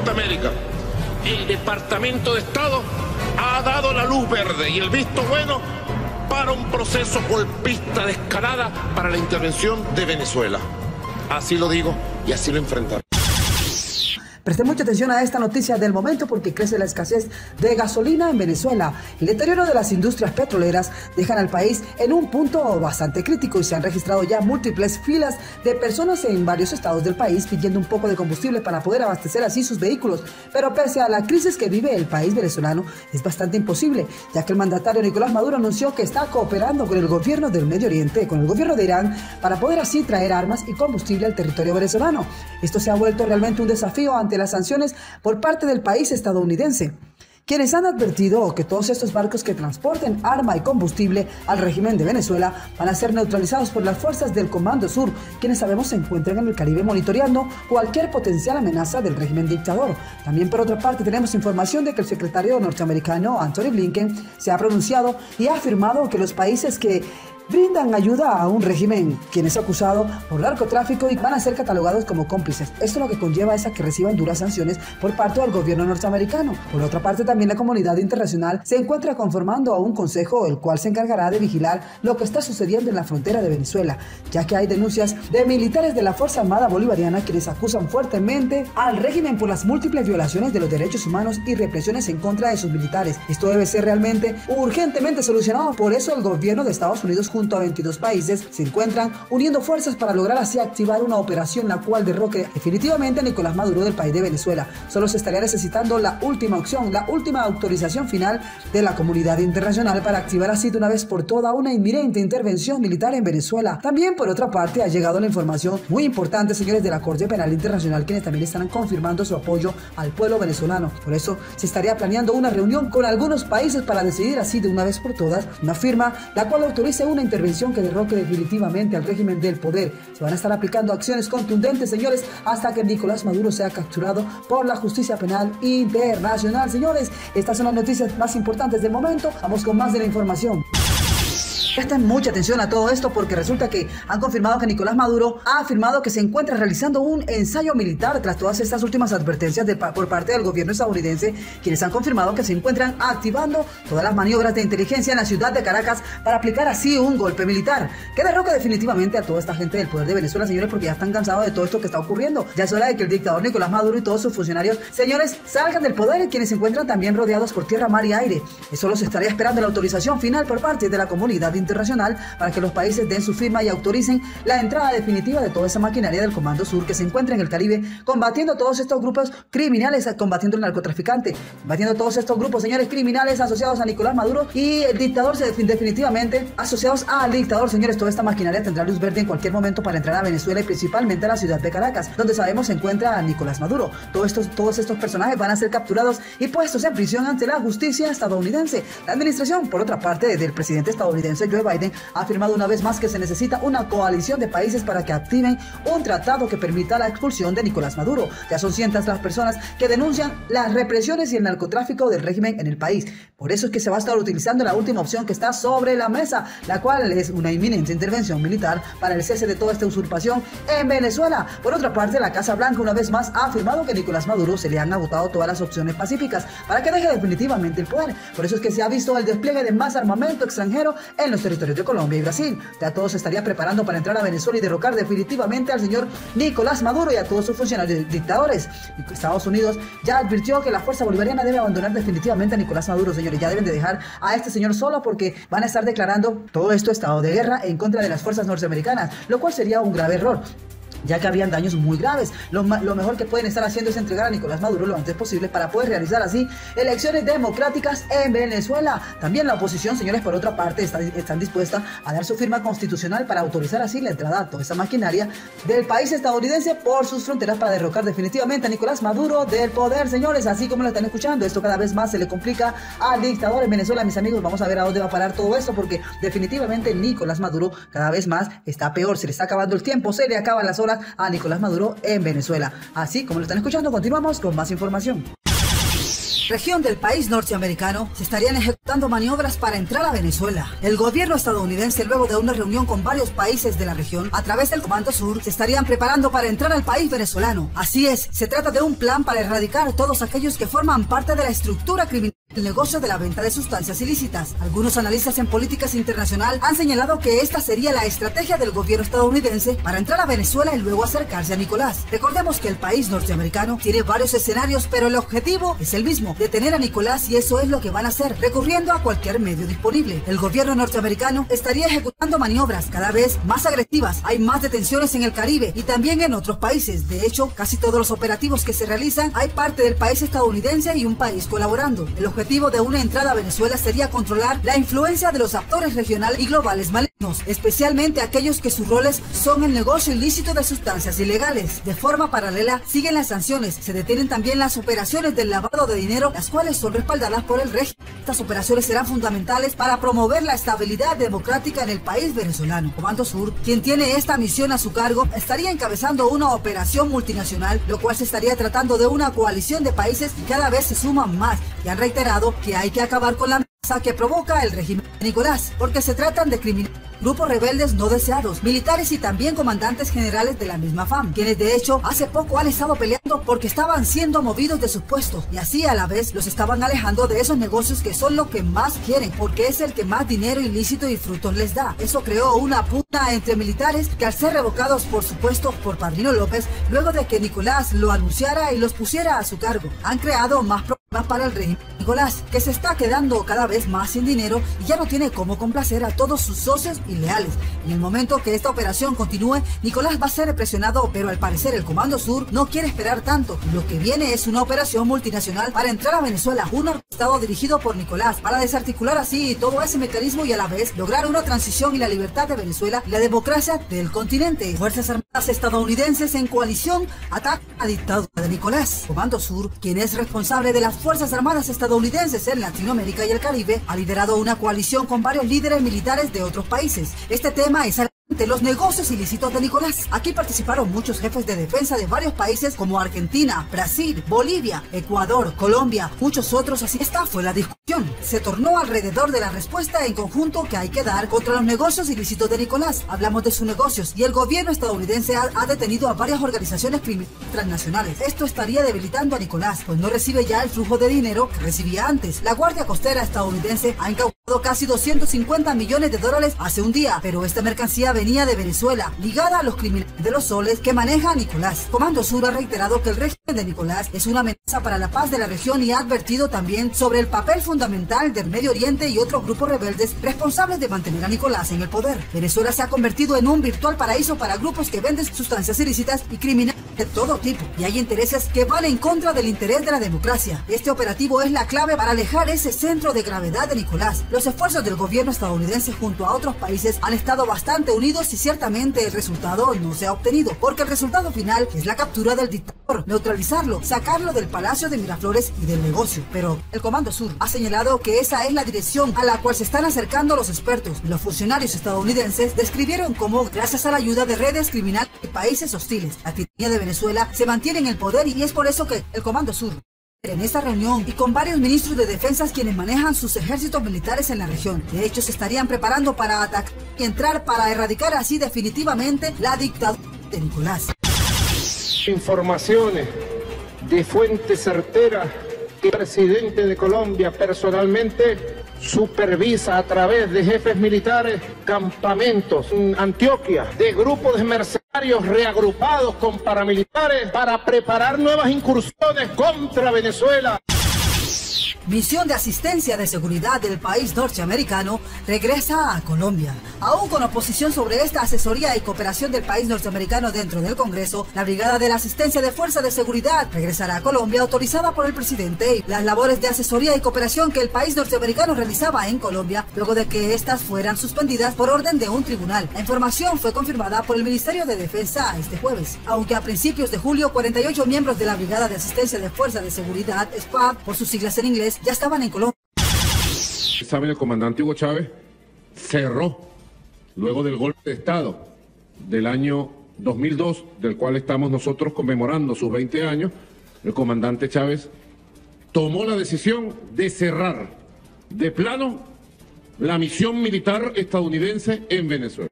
Norteamérica. El Departamento de Estado ha dado la luz verde y el visto bueno para un proceso golpista de escalada para la intervención de Venezuela. Así lo digo y así lo enfrentamos. Preste mucha atención a esta noticia del momento porque crece la escasez de gasolina en Venezuela. El deterioro de las industrias petroleras dejan al país en un punto bastante crítico y se han registrado ya múltiples filas de personas en varios estados del país pidiendo un poco de combustible para poder abastecer así sus vehículos. Pero pese a la crisis que vive el país venezolano, es bastante imposible, ya que el mandatario Nicolás Maduro anunció que está cooperando con el gobierno del Medio Oriente, con el gobierno de Irán, para poder así traer armas y combustible al territorio venezolano. Esto se ha vuelto realmente un desafío ante las sanciones por parte del país estadounidense, quienes han advertido que todos estos barcos que transporten arma y combustible al régimen de Venezuela van a ser neutralizados por las fuerzas del Comando Sur, quienes sabemos se encuentran en el Caribe monitoreando cualquier potencial amenaza del régimen dictador. También por otra parte tenemos información de que el secretario norteamericano Antony Blinken se ha pronunciado y ha afirmado que los países que brindan ayuda a un régimen quien es acusado por narcotráfico y van a ser catalogados como cómplices. Esto lo que conlleva es a que reciban duras sanciones por parte del gobierno norteamericano. Por otra parte, también la comunidad internacional se encuentra conformando a un consejo el cual se encargará de vigilar lo que está sucediendo en la frontera de Venezuela, ya que hay denuncias de militares de la Fuerza Armada Bolivariana quienes acusan fuertemente al régimen por las múltiples violaciones de los derechos humanos y represiones en contra de sus militares. Esto debe ser realmente urgentemente solucionado. Por eso el gobierno de Estados Unidos junto a 22 países se encuentran uniendo fuerzas para lograr así activar una operación la cual derroque definitivamente a Nicolás Maduro del país de Venezuela. Solo se estaría necesitando la última opción, la última autorización final de la comunidad internacional para activar así de una vez por todas una inminente intervención militar en Venezuela. También por otra parte ha llegado la información muy importante, señores, de la Corte Penal Internacional, quienes también están confirmando su apoyo al pueblo venezolano. Por eso se estaría planeando una reunión con algunos países para decidir así de una vez por todas una firma la cual autorice una intervención que derroque definitivamente al régimen del poder. Se van a estar aplicando acciones contundentes, señores, hasta que Nicolás Maduro sea capturado por la justicia penal internacional. Señores, estas son las noticias más importantes del momento. Vamos con más de la información. Presten mucha atención a todo esto porque resulta que han confirmado que Nicolás Maduro ha afirmado que se encuentra realizando un ensayo militar tras todas estas últimas advertencias por parte del gobierno estadounidense, quienes han confirmado que se encuentran activando todas las maniobras de inteligencia en la ciudad de Caracas para aplicar así un golpe militar que derroque definitivamente a toda esta gente del poder de Venezuela, señores, porque ya están cansados de todo esto que está ocurriendo. Ya es hora de que el dictador Nicolás Maduro y todos sus funcionarios, señores, salgan del poder, quienes se encuentran también rodeados por tierra, mar y aire. Eso los estaría esperando la autorización final por parte de la comunidad internacional para que los países den su firma y autoricen la entrada definitiva de toda esa maquinaria del Comando Sur que se encuentra en el Caribe combatiendo todos estos grupos criminales, combatiendo el narcotraficante, combatiendo todos estos grupos, señores, criminales asociados a Nicolás Maduro y el dictador definitivamente asociados al dictador. Señores, toda esta maquinaria tendrá luz verde en cualquier momento para entrar a Venezuela y principalmente a la ciudad de Caracas, donde sabemos se encuentra Nicolás Maduro. Todos estos personajes van a ser capturados y puestos en prisión ante la justicia estadounidense. La administración, por otra parte, del presidente estadounidense Joe Biden ha afirmado una vez más que se necesita una coalición de países para que activen un tratado que permita la expulsión de Nicolás Maduro. Ya son cientos las personas que denuncian las represiones y el narcotráfico del régimen en el país. Por eso es que se va a estar utilizando la última opción que está sobre la mesa, la cual es una inminente intervención militar para el cese de toda esta usurpación en Venezuela. Por otra parte, la Casa Blanca una vez más ha afirmado que a Nicolás Maduro se le han agotado todas las opciones pacíficas para que deje definitivamente el poder. Por eso es que se ha visto el despliegue de más armamento extranjero en los territorios de Colombia y Brasil. Ya todo se estaría preparando para entrar a Venezuela y derrocar definitivamente al señor Nicolás Maduro y a todos sus funcionarios dictadores. Estados Unidos ya advirtió que la fuerza bolivariana debe abandonar definitivamente a Nicolás Maduro, señores. Ya deben de dejar a este señor solo porque van a estar declarando todo esto estado de guerra en contra de las fuerzas norteamericanas, lo cual sería un grave error, ya que habrían daños muy graves. Lo mejor que pueden estar haciendo es entregar a Nicolás Maduro lo antes posible para poder realizar así elecciones democráticas en Venezuela. También la oposición, señores, por otra parte, están dispuestas a dar su firma constitucional para autorizar así la entrada a toda esa maquinaria del país estadounidense por sus fronteras para derrocar definitivamente a Nicolás Maduro del poder, señores. Así como lo están escuchando, esto cada vez más se le complica al dictador en Venezuela, mis amigos. Vamos a ver a dónde va a parar todo esto, porque definitivamente Nicolás Maduro cada vez más está peor. Se le está acabando el tiempo, se le acaban las horas a Nicolás Maduro en Venezuela. Así como lo están escuchando, continuamos con más información. región del país norteamericano se estarían ejecutando maniobras para entrar a Venezuela. El gobierno estadounidense, luego de una reunión con varios países de la región, a través del Comando Sur, se estarían preparando para entrar al país venezolano. Así es, se trata de un plan para erradicar a todos aquellos que forman parte de la estructura criminal del negocio de la venta de sustancias ilícitas. Algunos analistas en políticas internacional han señalado que esta sería la estrategia del gobierno estadounidense para entrar a Venezuela y luego acercarse a Nicolás. Recordemos que el país norteamericano tiene varios escenarios, pero el objetivo es el mismo: detener a Nicolás, y eso es lo que van a hacer, recurriendo a cualquier medio disponible. El gobierno norteamericano estaría ejecutando maniobras cada vez más agresivas. Hay más detenciones en el Caribe y también en otros países. De hecho, casi todos los operativos que se realizan hay parte del país estadounidense y un país colaborando. El objetivo de una entrada a Venezuela sería controlar la influencia de los actores regionales y globales malignos, especialmente aquellos que sus roles son el negocio ilícito de sustancias ilegales. De forma paralela, siguen las sanciones. Se detienen también las operaciones del lavado de dinero, las cuales son respaldadas por el régimen. Estas operaciones serán fundamentales para promover la estabilidad democrática en el país venezolano. Comando Sur, quien tiene esta misión a su cargo, estaría encabezando una operación multinacional, lo cual se estaría tratando de una coalición de países que cada vez se suman más y han reiterado que hay que acabar con la amenaza que provoca el régimen de Nicolás, porque se tratan de criminales, grupos rebeldes no deseados, militares y también comandantes generales de la misma FAM, quienes de hecho hace poco han estado peleando porque estaban siendo movidos de sus puestos, y así a la vez los estaban alejando de esos negocios que son lo que más quieren, porque es el que más dinero ilícito y frutos les da. Eso creó una pugna entre militares que, al ser revocados por su puesto por Padrino López, luego de que Nicolás lo anunciara y los pusiera a su cargo, han creado más problemas para el régimen de Nicolás, que se está quedando cada vez más sin dinero y ya no tiene cómo complacer a todos sus socios y leales. En el momento que esta operación continúe, Nicolás va a ser presionado, pero al parecer el Comando Sur no quiere esperar tanto. Lo que viene es una operación multinacional para entrar a Venezuela, un estado dirigido por Nicolás, para desarticular así todo ese mecanismo y a la vez lograr una transición y la libertad de Venezuela y la democracia del continente. Fuerzas Armadas estadounidenses en coalición atacan a la dictadura de Nicolás. Comando Sur, quien es responsable de las Fuerzas Armadas estadounidenses en Latinoamérica y el Caribe, ha liderado una coalición con varios líderes militares de otros países. Este tema es de los negocios ilícitos de Nicolás. Aquí participaron muchos jefes de defensa de varios países como Argentina, Brasil, Bolivia, Ecuador, Colombia, muchos otros. Así esta fue la discusión. Se tornó alrededor de la respuesta en conjunto que hay que dar contra los negocios ilícitos de Nicolás. Hablamos de sus negocios y el gobierno estadounidense ha detenido a varias organizaciones criminales transnacionales. Esto estaría debilitando a Nicolás, pues no recibe ya el flujo de dinero que recibía antes. La Guardia Costera estadounidense ha incautado casi 250 millones de dólares hace un día, pero esta mercancía venía de Venezuela, ligada a los criminales de los soles que maneja Nicolás. Comando Sur ha reiterado que el régimen de Nicolás es una amenaza para la paz de la región y ha advertido también sobre el papel fundamental del Medio Oriente y otros grupos rebeldes responsables de mantener a Nicolás en el poder. Venezuela se ha convertido en un virtual paraíso para grupos que venden sustancias ilícitas y criminales de todo tipo, y hay intereses que van en contra del interés de la democracia. Este operativo es la clave para alejar ese centro de gravedad de Nicolás. Los esfuerzos del gobierno estadounidense junto a otros países han estado bastante unidos y ciertamente el resultado no se ha obtenido, porque el resultado final es la captura del dictador, neutralizarlo, sacarlo del Palacio de Miraflores y del negocio. Pero el Comando Sur ha señalado que esa es la dirección a la cual se están acercando los expertos. Los funcionarios estadounidenses describieron cómo, gracias a la ayuda de redes criminales de países hostiles, la tiranía de Venezuela se mantiene en el poder, y es por eso que el Comando Sur, en esta reunión y con varios ministros de defensa quienes manejan sus ejércitos militares en la región, de hecho se estarían preparando para atacar y entrar para erradicar así definitivamente la dictadura de Nicolás. Informaciones de fuente certera que el presidente de Colombia personalmente supervisa a través de jefes militares campamentos en Antioquia de grupos de mercenarios reagrupados con paramilitares para preparar nuevas incursiones contra Venezuela. Misión de asistencia de seguridad del país norteamericano regresa a Colombia. Aún con oposición sobre esta asesoría y cooperación del país norteamericano dentro del Congreso, la Brigada de la Asistencia de Fuerza de Seguridad regresará a Colombia, autorizada por el presidente. Las labores de asesoría y cooperación que el país norteamericano realizaba en Colombia, luego de que estas fueran suspendidas por orden de un tribunal. La información fue confirmada por el Ministerio de Defensa este jueves. Aunque a principios de julio, 48 miembros de la Brigada de Asistencia de Fuerza de Seguridad, SPAD, por sus siglas en inglés, ya estaban en Colombia. Saben, el comandante Hugo Chávez cerró, luego del golpe de Estado del año 2002, del cual estamos nosotros conmemorando sus 20 años, el comandante Chávez tomó la decisión de cerrar de plano la misión militar estadounidense en Venezuela.